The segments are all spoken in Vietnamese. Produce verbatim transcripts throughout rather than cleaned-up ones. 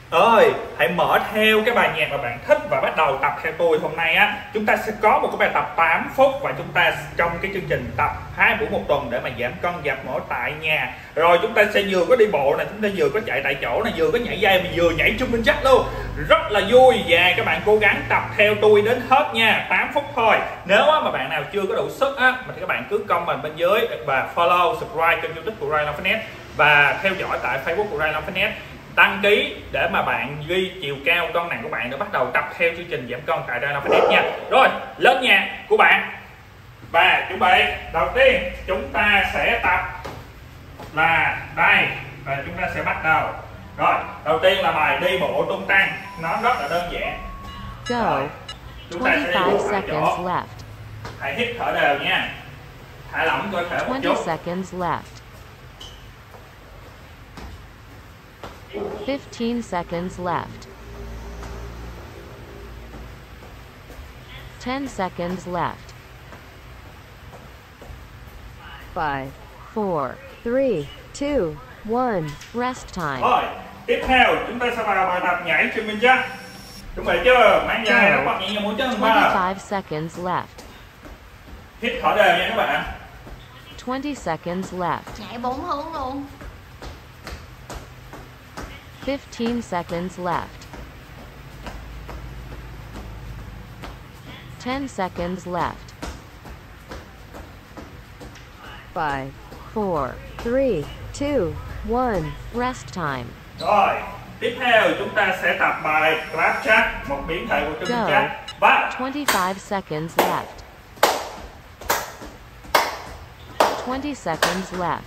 ơi, hãy mở theo cái bài nhạc mà bạn thích và bắt đầu tập theo tôi. Hôm nay á, chúng ta sẽ có một cái bài tập tám phút và chúng ta trong cái chương trình tập hai buổi một tuần để mà giảm cân giảm mỡ tại nhà. Rồi chúng ta sẽ vừa có đi bộ này, chúng ta vừa có chạy tại chỗ này, vừa có nhảy dây mà vừa nhảy jumping jack luôn. Rất là vui và các bạn cố gắng tập theo tôi đến hết nha, tám phút thôi. Nếu mà bạn nào chưa có đủ sức á, thì các bạn cứ comment bên dưới và follow, subscribe kênh YouTube của Ryan Long Fitness và theo dõi tại Facebook của Ryan Long Fitness. Đăng ký để mà bạn ghi chiều cao cân nặng của bạn để bắt đầu tập theo chương trình giảm cân tại Ryan Long Fitness nha. Rồi, lên nhạc của bạn và chuẩn bị. Đầu tiên chúng ta sẽ tập là đây và chúng ta sẽ bắt đầu. Rồi, đầu tiên là bài đi bộ tung tăng, nó rất là đơn giản. Go. Rồi, chúng ta sẽ đi bộ tại chỗ. Left. Hãy hít thở đều nha. Thả lỏng cơ thể một twenty chút. seconds left. fifteen seconds left. ten seconds left. five, four, three, two, one. Rest time. Rồi, tiếp theo chúng ta sẽ vào bài tập nhảy jumping jack. Chuẩn bị chưa? Mang dài nó bật nhẹ nhàng mũi chân vào. twenty-five seconds left. Hít thở đều nha các bạn. twenty seconds left. Nhảy bốn hướng luôn. fifteen seconds left. ten seconds left. five, four, three, two, one. Rest time. Rồi, tiếp theo chúng ta sẽ tập bài clap jack, một biến thể của jumping Go. jack. Và twenty-five seconds left. twenty seconds left.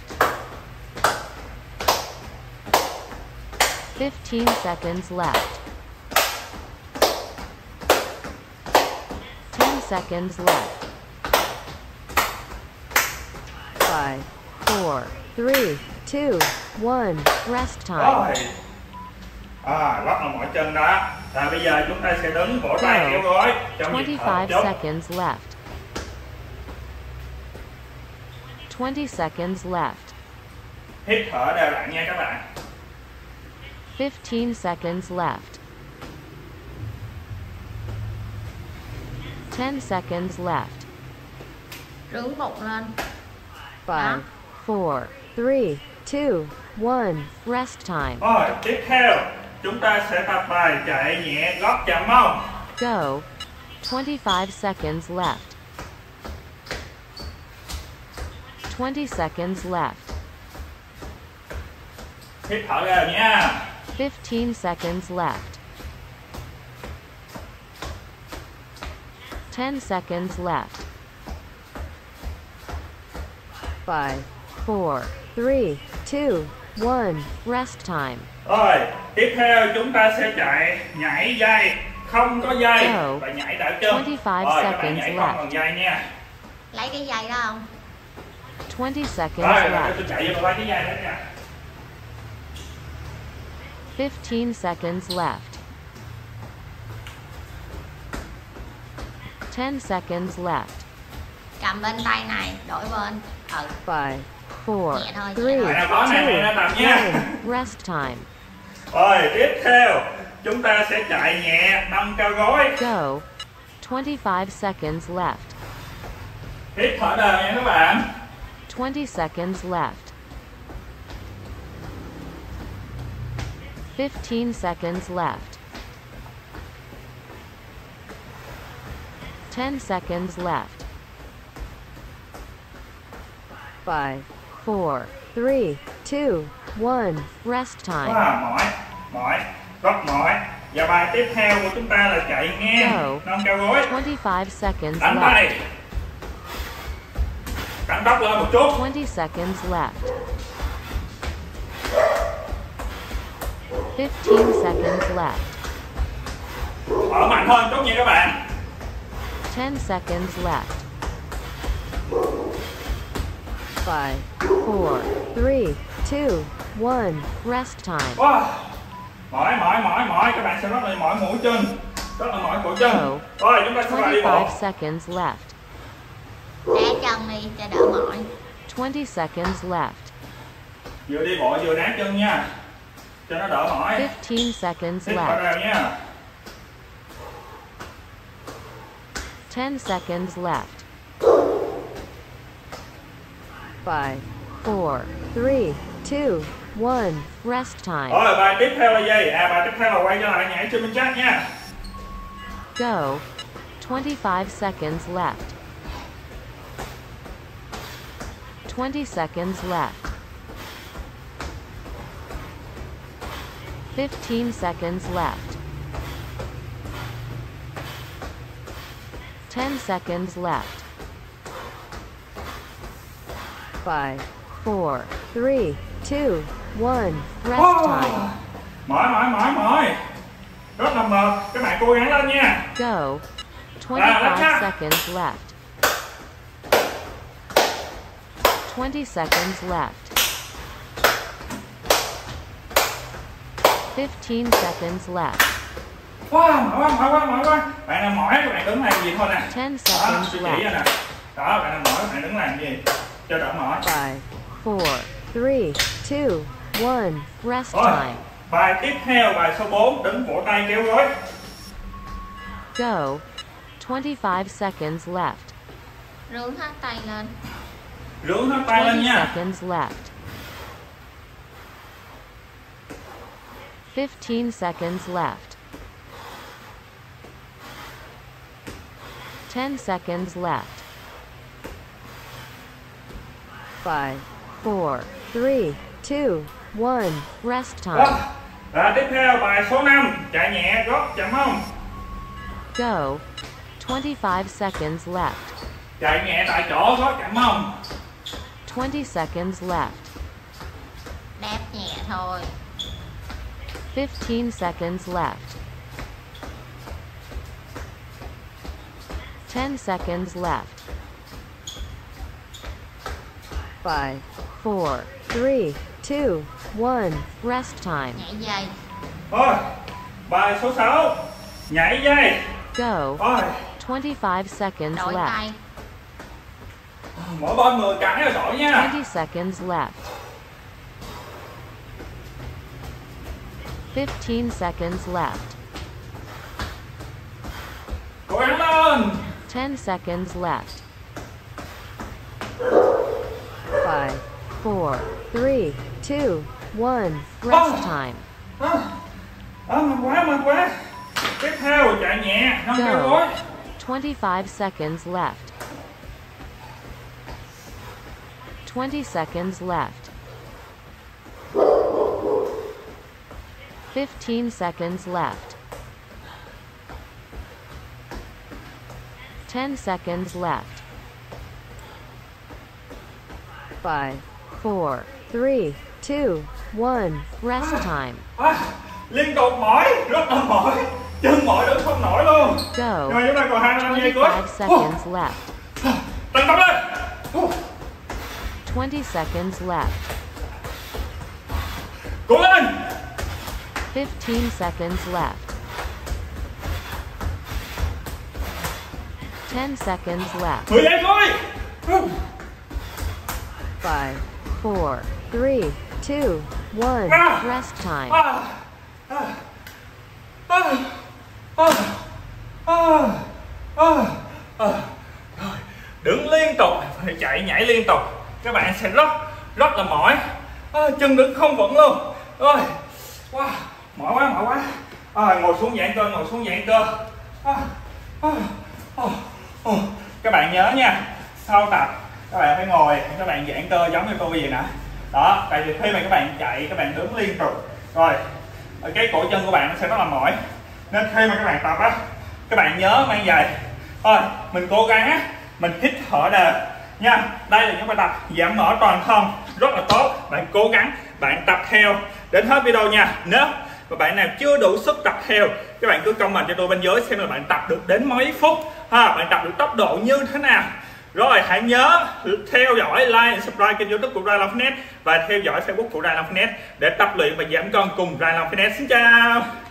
fifteen seconds left. ten seconds left. five, four, three, two, one. Rest time. rồi. À, rất là mỏi chân đó. Và bây giờ chúng ta sẽ đứng vỗ tay Go. kéo gối trong nhịp thở một twenty-five chút. seconds left. twenty seconds left. Hít thở đều đặn nha các bạn. fifteen seconds left. ten seconds left. Rưỡi bụng lên. five, four, three, two, one. Rest time. Rồi, tiếp theo chúng ta sẽ tập bài chạy nhẹ gót chạm mông. Go. twenty-five seconds left. twenty seconds left. Hít thở đều nha. fifteen seconds left. ten seconds left. five, four, three, two, one. Rest time. Rồi, tiếp theo chúng ta sẽ chạy nhảy dây, không có dây Go. và nhảy đảo chân. twenty-five Rồi, các bạn seconds nhảy left. không cần dây nha. Lấy cái giày đó không? twenty seconds Rồi, left. tôi chạy vô lấy cái dây đó nha. fifteen seconds left. ten seconds left. Cầm bên tay này, đổi bên. Ừ. five, four, Nhẹ thôi, nhẹ three, thôi. Bạn nào có này, bạn nào tập nha. one. Rest time. Rồi, tiếp theo chúng ta sẽ chạy nhẹ nâng cao gối. Go. twenty-five seconds left. Hít thở đều nha các bạn. twenty seconds left. fifteen seconds left. ten seconds left. five, four, three, two, one. Rest time. Wow, mỏi, mỏi, rất mỏi. Và bài tiếp theo của chúng ta là chạy ngang, Go. nâng cao gối. twenty-five seconds Đánh left. tay. Tăng tốc lên một chút. twenty seconds left. fifteen seconds left. Ở mạnh hơn chút nha các bạn. ten seconds left. five, four, three, two, one. Rest time. Wow. Mỏi, mỏi, mỏi, mỏi. Các bạn sẽ rất là mỏi mũi chân, rất là mỏi cổ chân. Go. Rồi chúng ta sẽ vào đi bộ. twenty-five seconds left. Đá chân đi cho đỡ mỏi. twenty seconds left. Vừa đi bộ vừa đá chân nha. cho nó đỡ mỏi. fifteen seconds Hít thở left. đều nha. ten seconds left. five, four, three, two, one. Rest time. Rồi bài tiếp theo là gì? À bài tiếp theo là quay trở lại nhảy jumping jack nha. Go. twenty-five seconds left. twenty seconds left. fifteen seconds left. ten seconds left. five, four, three, two, one. Rest Oh. time. Mỏi mỏi mỏi mỏi. Rất là mệt, các bạn cố gắng lên nha. Go. twenty-five Ah, seconds left. twenty seconds left. fifteen seconds left. Wow, mỏi quá, mỏi quá, mỏi quá. Bạn nào mỏi các bạn đứng làm gì thôi nè. ten Đó, seconds tôi chỉ ra left. nè. Đó, bạn nào mỏi các bạn đứng làm gì cho đỡ mỏi. Five, four, three, two, one. Rest Rồi, time. bài tiếp theo bài số bốn, đứng vỗ tay kéo gối. Go. twenty-five seconds left. Rướn hết tay lên. Rướn hết tay lên twenty nha. seconds left. fifteen seconds left. ten seconds left. five, four, three, two, one. Rest Rồi, time. và tiếp theo bài số năm, chạy nhẹ gót chậm mông. Go. twenty-five seconds left. Chạy nhẹ tại chỗ gót chậm mông. twenty seconds left. Đáp nhẹ thôi. fifteen seconds left. ten seconds left. five, four, three, two, one. Rest time. Nhảy dây. Rồi, bài số sáu, nhảy dây. Go. Rồi, twenty-five seconds Đổi left. tay. mỗi bên mười cái rồi đổi nha. twenty seconds left. fifteen seconds left. Cố gắng lên. ten seconds left. five, four, three, two, one. Rest time. À, à, mệt quá, mệt quá. Tiếp theo, chạy nhẹ, nâng kéo Go. gối. twenty-five seconds left. twenty seconds left. fifteen seconds left. ten seconds left. five, four, three, two, one. Rest time. À, liên tục mỏi, rất là mỏi. Chân mỏi đứng không nổi luôn. Go. Rồi chúng ta còn hai mươi lăm giây cuối. twenty-five seconds left. Tăng tốc lên. twenty seconds left. Cố lên. fifteen seconds left. ten seconds left. mười giây cuối. five, four, three, two, one. Ah. Rest time. À, à, à, à, à, à, à. Rồi, đứng liên tục, phải chạy nhảy liên tục, các bạn sẽ rất rất là mỏi. À, chân đứng không vững luôn. Rồi, wow, mỏi quá, mỏi quá. À, ngồi xuống giãn cơ, ngồi xuống giãn cơ. À, à, à, à. Các bạn nhớ nha, sau tập các bạn phải ngồi, các bạn giãn cơ giống như tôi vậy nè. Đó, tại vì khi mà các bạn chạy, các bạn đứng liên tục, rồi cái cổ chân của bạn nó sẽ rất là mỏi. Nên khi mà các bạn tập á, các bạn nhớ mang giày. Thôi, mình cố gắng á, mình hít thở đều nha. Đây là những bài tập giảm mỡ toàn thân rất là tốt. Bạn cố gắng, bạn tập theo đến hết video nha. Nếu mà bạn nào chưa đủ sức tập theo, các bạn cứ comment cho tôi bên dưới xem là bạn tập được đến mấy phút ha, bạn tập được tốc độ như thế nào. Rồi hãy nhớ theo dõi, like, subscribe kênh YouTube của Rai Long Fitness và theo dõi Facebook của Rai Long Fitness để tập luyện và giảm cân cùng Rai Long Fitness. Xin chào.